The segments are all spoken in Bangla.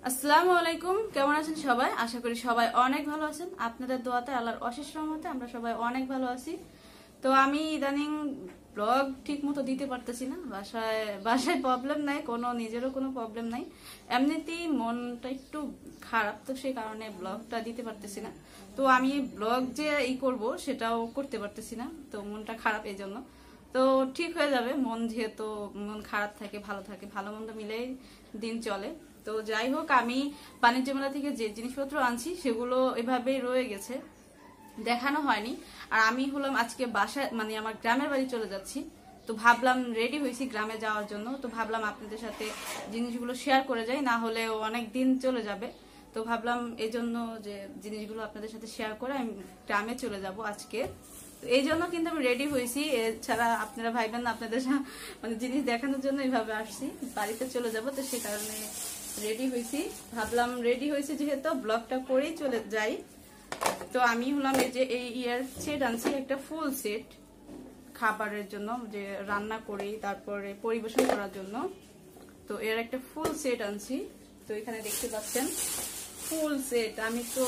আসসালামু আলাইকুম, কেমন আছেন সবাই? আশা করি সবাই অনেক ভালো আছেন। আপনাদের দোয়াতে আল্লাহর অশেষ রহমতে আমরা সবাই অনেক ভালো আছি। তো আমি ইদানিং ব্লগ ঠিক মতো দিতে পারতেছি না। বাসায় বাসায় প্রবলেম নাই, নিজেরও কোনো প্রবলেম নাই, এমনিতেই মনটা একটু খারাপ, তো সেই কারণে ব্লগটা দিতে পারতেছি না। তো আমি ব্লগ যে করব সেটাও করতে পারতেছি না, তো মনটা খারাপ এই জন্য। তো ঠিক হয়ে যাবে, যেহেতু মন খারাপ থাকে ভালো থাকে, ভালো মন্দ মিলেই দিন চলে। তো যাই হোক, আমি বাণিজ্য মেলা থেকে যে জিনিসপত্র আনছি সেগুলো এভাবেই রয়ে গেছে, দেখানো হয়নি। আর আমি হলাম আজকে বাসায় আমার গ্রামের বাড়ি চলে যাচ্ছি। তো ভাবলাম, রেডি হয়েছি গ্রামে যাওয়ার জন্য, তো ভাবলাম আপনাদের সাথে জিনিসগুলো শেয়ার করে যাই, না হলে অনেক দিন চলে যাবে। তো ভাবলাম এই জন্য যে জিনিসগুলো আপনাদের সাথে শেয়ার করে আমি গ্রামে চলে যাব আজকে। এই জন্য কিন্তু আমি রেডি হয়েছি, এছাড়া আপনারা ভাইবেন না আপনাদের জিনিস দেখানোর জন্য এইভাবে আসছি, বাড়িতে চলে যাব। তো সেই কারণে রেডি হয়েছি, ভাবলাম রেডি হয়েছি যেহেতু ব্লগটা করেই চলে যাই। তো আমি হলাম এই যে এই ইয়ার সেট আনছি, একটা ফুল সেট খাবারের জন্য, যে রান্না করি তারপরে পরিবেশন করার জন্য। তো এর একটা ফুল সেট আনছি। তো এখানে দেখতে পাচ্ছেন ফুল সেট। আমি তো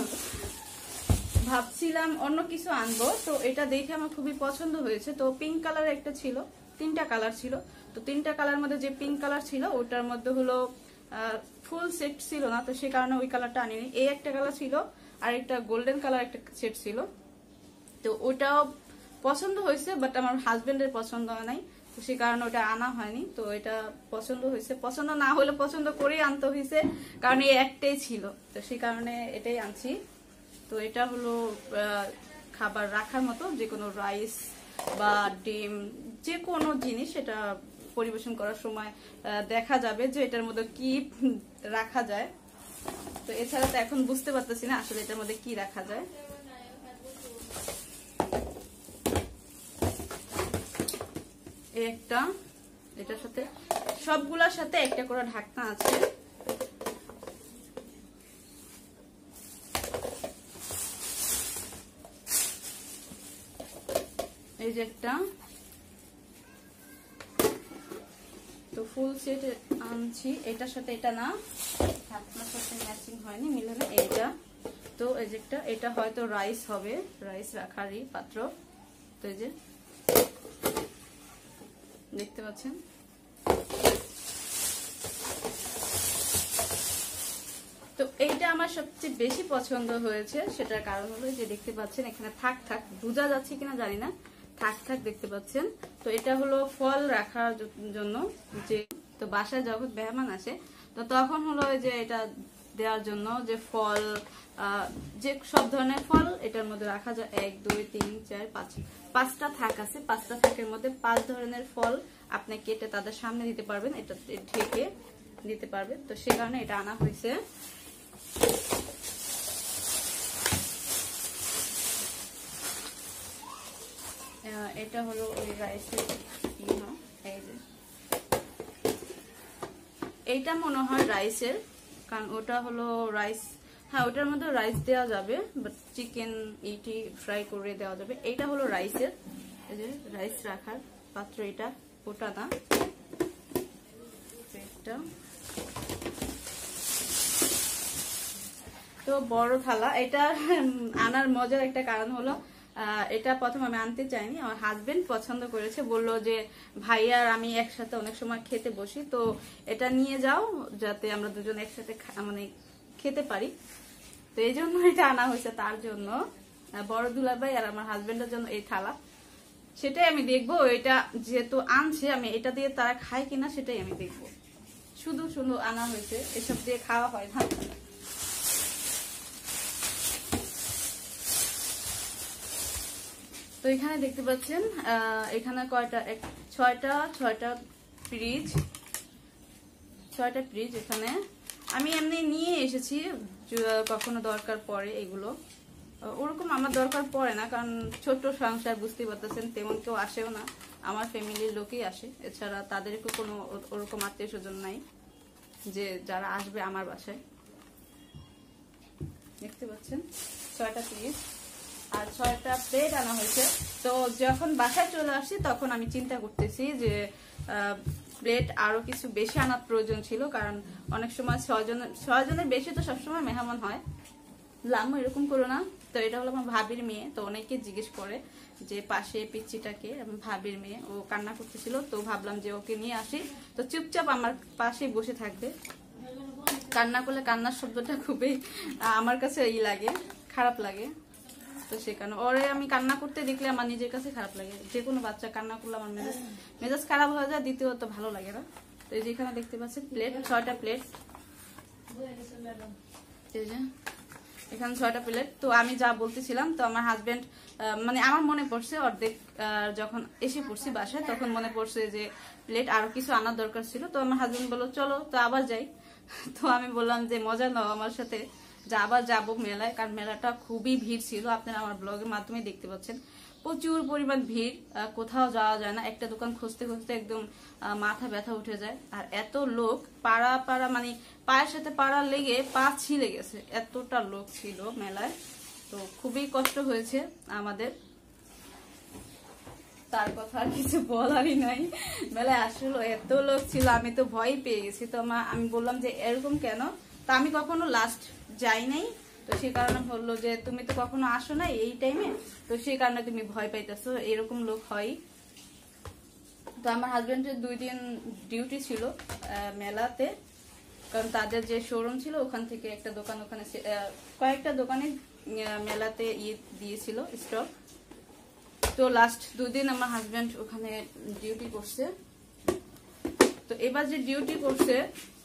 ভাবছিলাম অন্য কিছু আনবো, তো এটা দেখে আমার খুবই পছন্দ হয়েছে। তো পিঙ্ক কালার একটা ছিল, তিনটা কালার ছিল। তো তিনটা কালার মধ্যে যে পিঙ্ক কালার ছিল ওটার মধ্যে হলো ফুল সেট ছিল না, তো সেই কারণে ওই কালারটা আনিনি। এই একটা কালার ছিল, আর একটা গোল্ডেন কালার একটা সেট ছিল। তো ওটাও পছন্দ হয়েছে, বাট আমার হাজবেন্ডের পছন্দ নাই, তো সেই কারণে ওটা আনা হয়নি। তো এটা পছন্দ হয়েছে, পছন্দ না হলে পছন্দ করেই আনতে হয়েছে, কারণ এই একটাই ছিল, তো সেই কারণে এটাই আনছি। তো এটা হলো খাবার রাখার মতো, যে কোনো রাইস বা ডিম, যে কোনো জিনিস এটা পরিবেশন করার সময় দেখা যাবে যে এটার মধ্যে কি রাখা যায়। তো এছাড়া তো এখন বুঝতে পারতেছি না আসলে এটার মধ্যে কি রাখা যায়। একটা, এটার সাথে সবগুলোর সাথে একটা করে ঢাকনা আছে। এই যে একটা, তো ফুল সেট আনছি, এটার সাথে এটা না, ঢাকনার সাথে ম্যাচিং হয়নি, মিলে না এইটা। তো এই যে একটা, এটা হয়তো রাইস হবে, রাইস রাখারই পাত্র। তো এই যে দেখতে পাচ্ছেন, তো এইটা আমার সবচেয়ে বেশি পছন্দ হয়েছে। সেটার কারণ হলো যে দেখতে পাচ্ছেন এখানে থাক থাক, বোঝা যাচ্ছে কিনা জানি না, থাক থাক দেখতে পাচ্ছেন। তো এটা হলো ফল রাখার জন্য, যে তো বাসায় যখন মেহমান আসে তো তখন হলো যে এটা দেওয়ার জন্য, যে ফল, যে সব ধরনের ফল এটার মধ্যে রাখা যায়। 1 2 3 4 5, 5টা থাক আছে। 5টা থাকের মধ্যে 5 ধরনের ফল আপনি কেটে তাদের সামনে দিতে পারবেন, এটা ঢেকে দিতে পারবেন। তো সে কারণে এটা আনা হয়েছে। এটা হলো ওই রাইসের, এই যে এইটা মনে হয় রাইসের, কারণ ওটা হলো রাইস। হ্যাঁ, ওটার মধ্যে রাইস দেওয়া যাবে, বাট চিকেন এইটি ফ্রাই করে দেওয়া যাবে। এইটা হলো রাইসের, এই যে রাইস রাখার পাত্র, এটা ওটা না, এটা তো বড় থালা। এটা আনার মজার একটা কারণ হলো, এটা প্রথম আমি আনতে চাইনি, আমার হাজবেন্ড পছন্দ করেছে, বলল যে ভাইয়া আর আমি একসাথে অনেক সময় খেতে বসি, তো এটা নিয়ে যাও যাতে আমরা দুজন একসাথে খেতে পারি। তো এই জন্য এটা আনা হয়েছে তার জন্য, বড় দুলাভাই আর আমার হাজবেন্ডের জন্য এই থালা। সেটাই আমি দেখবো, এটা যেহেতু আনছে আমি এটা দিয়ে তারা খায় কিনা সেটাই আমি দেখবো। শুধু শুধু আনা হয়েছে, এসব দিয়ে খাওয়া হয় না। তো এখানে দেখতে পাচ্ছেন এখানে কয়টা, 6টা ফ্রিজ, 6টা ফ্রিজ। এখানে আমি এমনি নিয়ে এসেছি, কখনো দরকার পড়ে এগুলো, ওরকম আমার দরকার পড়ে না, কারণ ছোট্ট সংসার বুঝতেই পারতেছেন, তেমন কেউ আসেও না, আমার ফ্যামিলির লোকই আসে, এছাড়া তাদেরকে কোনো ওরকম আত্মীয় স্বজন নাই যে যারা আসবে আমার বাসায়। দেখতে পাচ্ছেন 6টা ফ্রিজ আর 6টা প্লেট আনা হয়েছে। তো যখন বাসায় চলে আসছি তখন আমি চিন্তা করতেছি যে প্লেট আরো কিছু বেশি আনার প্রয়োজন ছিল, কারণ অনেক সময় 6 জনের বেশি তো সবসময় মেহমান হয়। লামু এরকম করো না। তো এটা হলো আমার ভাবির মেয়ে। তো অনেকে জিজ্ঞেস করে যে পাশে পিচ্চিটাকে, ভাবির মেয়ে, ও কান্না করতেছিল, তো ভাবলাম যে ওকে নিয়ে আসি, তো চুপচাপ আমার পাশে বসে থাকবে। কান্না করলে কান্নার শব্দটা খুবই আমার কাছে লাগে, খারাপ লাগে। তো সে কারণে ওরে আমি কান্না করতে দেখলে আমার নিজের কাছে খারাপ লাগে। যে কোনো বাচ্চা কান্না করলে আমার মেজাজ খারাপ হয়ে যায়, দ্বিতীয়ত ভালো লাগে না। তো এই যেখানে দেখতে পাচ্ছেন প্লেট, 6টা প্লেট, এখানে 6টা প্লেট। তো আমি যা বলতেছিলাম, তো আমার হাজবেন্ড মানে আমার মনে পড়ছে অর্ধেক যখন এসে পড়ছি বাসায়, তখন মনে পড়ছে যে প্লেট আরো কিছু আনার দরকার ছিল। তো আমার হাজবেন্ড বললো চলো, তো আবার যাই। তো আমি বললাম যে মজা নাও আমার সাথে, যে আবার যাবো মেলায়, কারণ মেলাটা খুবই ভিড় ছিল। আপনারা আমার ব্লগের মাধ্যমে দেখতে পাচ্ছেন প্রচুর পরিমাণ ভিড়, কোথাও যাওয়া যায় না। একটা দোকান খুঁজতে খুঁজতে একদম মাথা ব্যথা উঠে যায়। আর এত লোক, পাড়া পাড়া মানে পায়ের সাথে পাড়া লেগে পা ছিলে গেছে, এতটা লোক ছিল মেলায়। তো খুবই কষ্ট হয়েছে আমাদের, তার কথা আর কিছু বলারই নাই। মেলায় আসলে এত লোক ছিল, আমি তো ভয় পেয়ে গেছি। তো আমি বললাম যে এরকম কেন, তো আমি কখনো লাস্ট যাই নাই, তো সেই কারণে বললো যে তুমি তো কখনো আসো না এই টাইমে, তো সেই কারণে তুমি ভয় পাইতেছো, এরকম লোক হয়। তো আমার হাজবেন্ডের 2 দিন ডিউটি ছিল মেলাতে, কারণ তাদের যে শোরুম ছিল ওখান থেকে একটা দোকান, ওখানে কয়েকটা দোকানে মেলাতে দিয়েছিল স্টক। তো লাস্ট 2 দিন আমার হাজবেন্ড ওখানে ডিউটি করছে। তো এবার যে ডিউটি করছে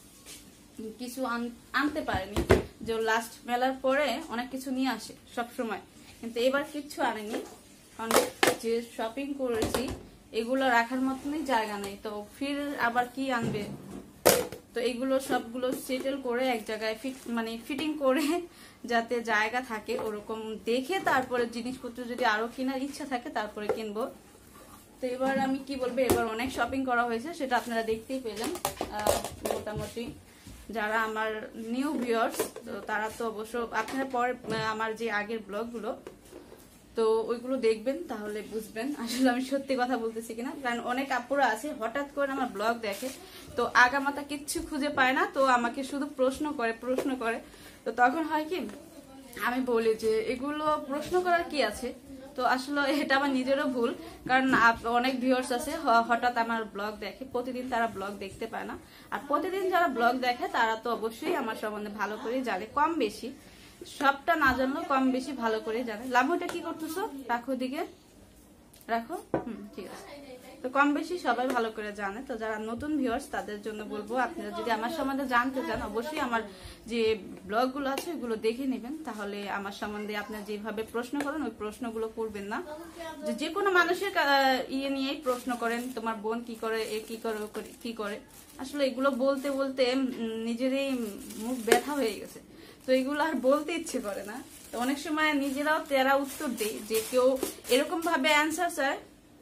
কিছু আনতে পারেনি, যে লাস্ট মেলার পরে অনেক কিছু নিয়ে আসে সব সময়, কিন্তু এবার কিচ্ছু আনেনি। কারণ যে শপিং করেছি এগুলো রাখার মতনই জায়গা নেই, তো ফির আবার কি আনবে। তো এগুলো সবগুলো সেটেল করে এক জায়গায় ফিটিং করে যাতে জায়গা থাকে ওরকম দেখে তারপরে জিনিসপত্র যদি আরো কেনার ইচ্ছা থাকে তারপরে কিনবো। তো এবার আমি কি বলবো, এবার অনেক শপিং করা হয়েছে, সেটা আপনারা দেখতেই পেলেন। মোটামুটি যারা আমার নিউ ভিউয়ার্স, তো তারা তো অবশ্য আপনারা পরে আমার যে আগের ব্লগগুলো, তো ওইগুলো দেখবেন, তাহলে বুঝবেন আসলে আমি সত্যি কথা বলতেছি কিনা। কারণ অনেক আপুরা আছে হঠাৎ করে আমার ব্লগ দেখে, তো আগামাতা কিচ্ছু খুঁজে পায় না, তো আমাকে শুধু প্রশ্ন করে। তো তখন হয় কি, আমি বলি যে এগুলো প্রশ্ন করার কি আছে। তো আসলে এটা আমার নিজেরও ভুল, কারণ অনেক ভিউয়ার্স আছে হঠাৎ আমার ব্লগ দেখে, প্রতিদিন তারা ব্লগ দেখতে পায় না। আর প্রতিদিন যারা ব্লগ দেখে তারা তো অবশ্যই আমার সম্বন্ধে ভালো করে জানে, কম বেশি, সবটা না জানলেও কম বেশি ভালো করে জানে। লাভটা কি করতেছো, রাখো দিকে রাখো, ঠিক আছে। তো কম বেশি সবাই ভালো করে জানে। তো যারা নতুন ভিউয়ার্স তাদের জন্য বলবো, আপনারা যদি আমার সম্বন্ধে জানতে চান অবশ্যই আমার যে ব্লগগুলো আছে ওইগুলো দেখে নেবেন, তাহলে আমার সম্বন্ধে আপনারা যেভাবে প্রশ্ন করেন ওই প্রশ্নগুলো করবেন না। যে কোনো মানুষের ইয়ে নিয়েই প্রশ্ন করেন, তোমার বোন কি করে, এ কি করে, কি করে। আসলে এগুলো বলতে বলতে নিজেরই মুখ ব্যথা হয়ে গেছে, তো এগুলো আর বলতে ইচ্ছে করে না। তো অনেক সময় নিজেরাও তেরা উত্তর দেই, যে কেউ এরকম ভাবে অ্যান্সার চায়,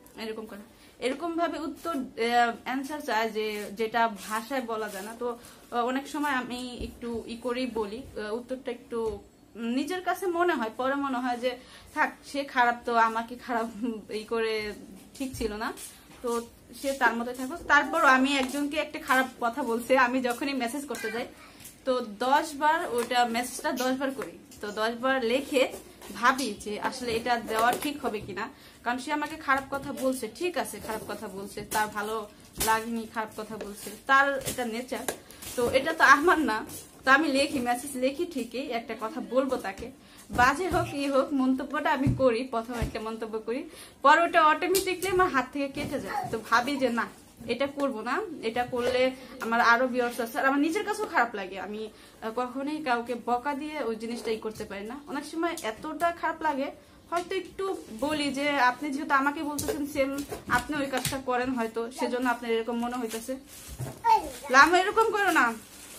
এরকম ভাবে উত্তর অ্যান্সার চায় যে যেটা ভাষায় বলা যায় না। তো অনেক সময় আমি একটু করেই বলি, উত্তরটা একটু নিজের কাছে মনে হয়, পরে মনে হয় যে থাক, সে খারাপ, তো আমাকে খারাপ করে ঠিক ছিল না, তো সে তার মতো থাকো। তারপর আমি একজনকে একটা খারাপ কথা বলছে, আমি যখনই মেসেজ করতে যাই তো 10 বার ওটা মেসেজটা 10 বার করি, তো 10 বার লেখে ভাবি যে আসলে এটা দেওয়া ঠিক হবে কিনা। কারণ সে আমাকে খারাপ কথা বলছে, ঠিক আছে খারাপ কথা বলছে, তার ভালো লাগেনি, খারাপ কথা বলছে, তার এটা নেচার, তো এটা তো আমার না। তো আমি মেসেজ লিখি ঠিকই, একটা কথা বলবো তাকে, বাজে হোক ই হোক, মন্তব্যটা আমি করি, প্রথম একটা মন্তব্য করি, পরে ওটা অটোমেটিকলি আমার হাত থেকে কেটে যায়। তো ভাবি যে না, এটা করবো না, এটা করলে আমার আরো ভিউয়ার্স আছে, আর আমার নিজের কাছেও খারাপ লাগে। আমি কখনোই কাউকে বকা দিয়ে ওই জিনিসটাই করতে পারি না। অনেক সময় এতটা খারাপ লাগে, হয়তো একটু বলি যে আপনি যেহেতু আমাকে বলতেছেন সেম আপনি ওই কাজটা করেন, হয়তো সেজন্য আপনার এরকম মনে হইতেছে, লাম এরকম করো না।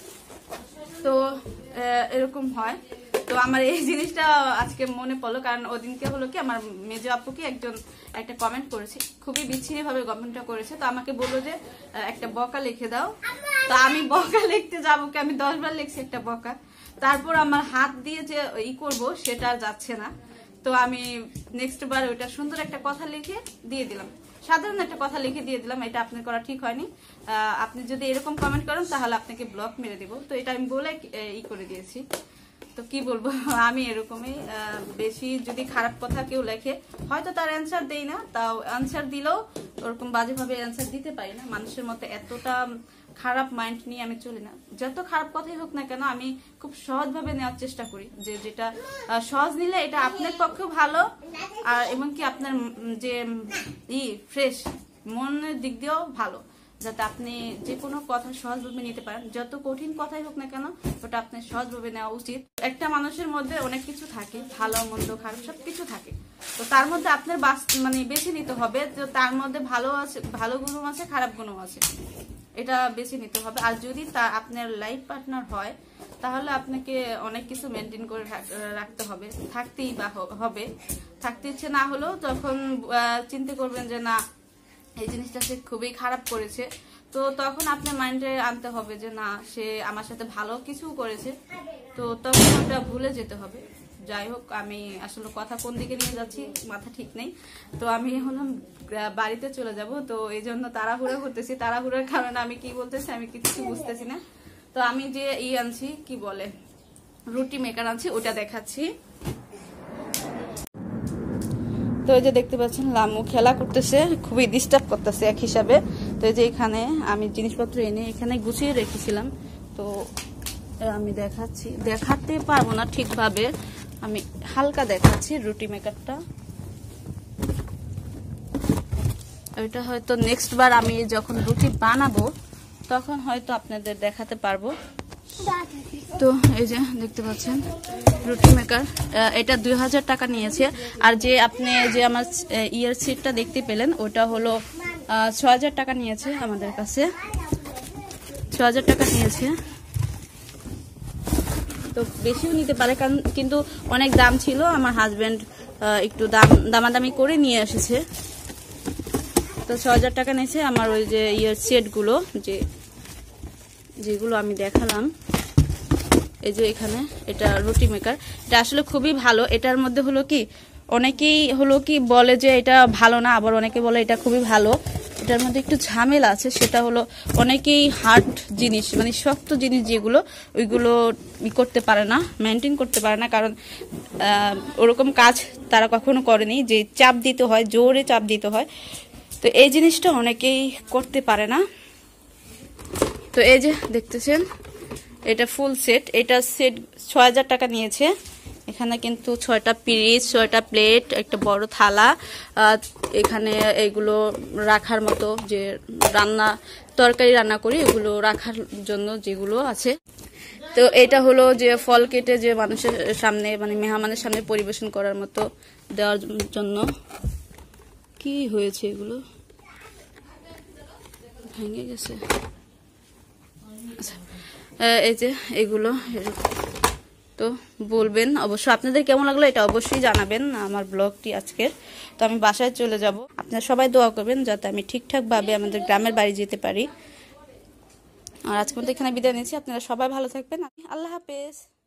তো এরকম হয়। তো আমার এই জিনিসটা আজকে মনে পড়লো, কারণ ওদিনকে হলো কি, আমার মেজো আপুকে একটা কমেন্ট করেছে, খুবই বিচ্ছিন্ন ভাবে কমেন্টটা করেছে। তো আমাকে বললো যে একটা বকা লিখে দাও। তো আমি বকা লিখতে যাবো কি, আমি 10 বার লিখছি একটা বকা, তারপর আমার হাত দিয়ে যে করবো সেটা যাচ্ছে না। তো আমি নেক্সট বার ওইটা সুন্দর একটা কথা লিখে দিয়ে দিলাম। সাধারণ একটা কথা লিখে দিয়ে দিলাম, এটা আপনার করা ঠিক হয়নি। আপনি যদি এরকম কমেন্ট করেন তাহলে আপনাকে ব্লক মেরে দিব। তো এটা আমি বলে ই করে দিয়েছি। তো কি বলবো, আমি এরকমই। বেশি যদি খারাপ কথা কেউ লেখে, হয়তো তার অ্যান্সার দেই না, তাও অ্যান্সার দিলেও ওরকম বাজেভাবে অ্যান্সার দিতে পারি না। মানুষের মতো এতটা খারাপ মাইন্ড নিয়ে আমি চলি না। যত খারাপ কথাই হোক না কেন, আমি খুব সহজভাবে নেওয়ার চেষ্টা করি, যে যেটা সহজ নিলে এটা আপনার পক্ষেও ভালো, আর এমনকি আপনার যে ফ্রেশ মনের দিক দিয়েও ভালো, যাতে আপনি যে কোনো কথা সহজভাবে নিতে পারেন। যত কঠিন কথাই হোক না কেন, ওটা আপনার সহজভাবে নেওয়া উচিত। একটা মানুষের মধ্যে অনেক কিছু থাকে, ভালো মন্দ খারাপ সবকিছু থাকে। তো তার মধ্যে আপনার মানে বেছে নিতে হবে যে তার মধ্যে ভালো আছে, ভালো গুণও আছে, খারাপ গুণও আছে, এটা বেছে নিতে হবে। আর যদি তা আপনার লাইফ পার্টনার হয়, তাহলে আপনাকে অনেক কিছু মেনটেন করে রাখতে হবে, থাকতেই বা হবে। থাকতে ইচ্ছে না হলেও তখন চিন্তা করবেন যে না, এই জিনিসটা সে খুবই খারাপ করেছে, তো তখন আপনার মাইন্ডে আনতে হবে যে না, সে আমার সাথে ভালো কিছু করেছে, তো তখন ওটা ভুলে যেতে হবে। যাই হোক, আমি আসলে কথা কোন দিকে নিয়ে যাচ্ছি মাথা ঠিক নেই। তো আমি হলাম বাড়িতে চলে যাব, তো এই জন্য তাড়াহুড়া করতেছি। তাড়াহুড়ার কারণে আমি কি বলতেছি আমি কিছু বুঝতেছি না। তো আমি যে আনছি, কি বলে, রুটি মেকার আনছি, ওটা দেখাচ্ছি। তো এই যে দেখতে পাচ্ছেন লামু খেলা করতেছে, খুবই ডিস্টার্ব করতেছে এক হিসাবে। তো এই যে এখানে আমি জিনিসপত্র এনে এখানে গুছিয়ে রেখেছিলাম, তো আমি দেখাতে পারবো না ঠিকভাবে, আমি হালকা দেখাচ্ছি রুটি মেকারটা। ওইটা হয়তো নেক্সট বার আমি যখন রুটি বানাবো তখন হয়তো আপনাদের দেখাতে পারবো। তো এই যে দেখতে পাচ্ছেন রুটি মেকার, এটা 2000 টাকা নিয়েছে। আর যে আপনি যে আমার ইয়ার সিটটা দেখতে পেলেন, ওটা হলো 6000 টাকা নিয়েছে আমাদের কাছে, 6000 টাকা নিয়েছে। তো বেশিও নিতে পারে, কারণ কিন্তু অনেক দাম ছিল, আমার হাজবেন্ড একটু দামাদামি করে নিয়ে এসেছে। তো 6000 টাকা নিয়েছে আমার ওই যে ইয়ার সেটগুলো, যেগুলো আমি দেখালাম। এই যে এখানে এটা রুটি মেকার, এটা আসলে খুবই ভালো। এটার মধ্যে হলো কি, অনেকেই হলো কি বলে যে এটা ভালো না, আবার অনেকে বলে এটা খুবই ভালো। এটার মধ্যে একটু ঝামেলা আছে, সেটা হলো অনেকেই হার্ড জিনিস, মানে শক্ত জিনিস যেগুলো, ওইগুলো করতে পারে না, মেনটেন করতে পারে না, কারণ ওরকম কাজ তারা কখনো করেনি, যে চাপ দিতে হয়, জোরে চাপ দিতে হয়। তো এই জিনিসটা অনেকেই করতে পারে না। তো এই যে দেখতেছেন এটা ফুল সেট, এটা সেট 6000 টাকা নিয়েছে। এখানে কিন্তু 6টা পিস, 6টা প্লেট, একটা বড় থালা, এখানে এগুলো রাখার মতো, যে তরকারি রান্না করি এগুলো রাখার জন্য যেগুলো আছে। তো এটা হলো যে ফল কেটে যে মানুষের সামনে, মানে মেহমানের সামনে পরিবেশন করার মতো দেওয়ার জন্য। কি হয়েছে, এগুলো ভেঙে গেছে। আচ্ছা, এই যে এগুলো। তো বলবেন অবশ্য আপনাদের কেমন লাগলো, এটা অবশ্যই জানাবেন আমার ব্লগটি আজকের। তো আমি বাসায় চলে যাব, আপনারা সবাই দোয়া করবেন যাতে আমি ঠিকঠাকভাবে আমাদের গ্রামের বাড়ি যেতে পারি। আর আজকের মতো এখানে বিদায় নিচ্ছি, আপনারা সবাই ভালো থাকবেন, আল্লাহ হাফেজ।